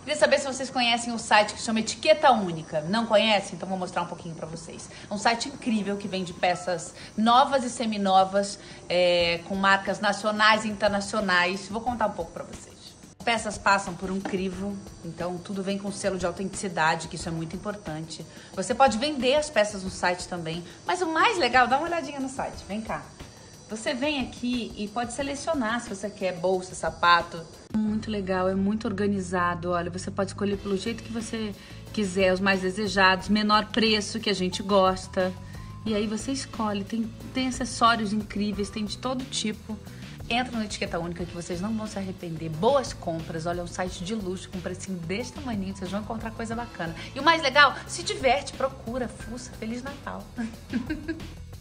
Queria saber se vocês conhecem o site que chama Etiqueta Única. Não conhecem? Então vou mostrar um pouquinho pra vocês. É um site incrível que vende peças novas e seminovas, com marcas nacionais e internacionais. Vou contar um pouco pra vocês. Peças passam por um crivo, então tudo vem com selo de autenticidade, que isso é muito importante. Você pode vender as peças no site também, mas o mais legal, dá uma olhadinha no site, vem cá. Você vem aqui e pode selecionar se você quer bolsa, sapato. Muito legal, é muito organizado, olha, você pode escolher pelo jeito que você quiser, os mais desejados, menor preço que a gente gosta. E aí você escolhe, tem acessórios incríveis, tem de todo tipo. Entra no Etiqueta Única que vocês não vão se arrepender. Boas compras, olha, é um site de luxo com um precinho desse tamanho, vocês vão encontrar coisa bacana. E o mais legal, se diverte, procura, fuça, Feliz Natal!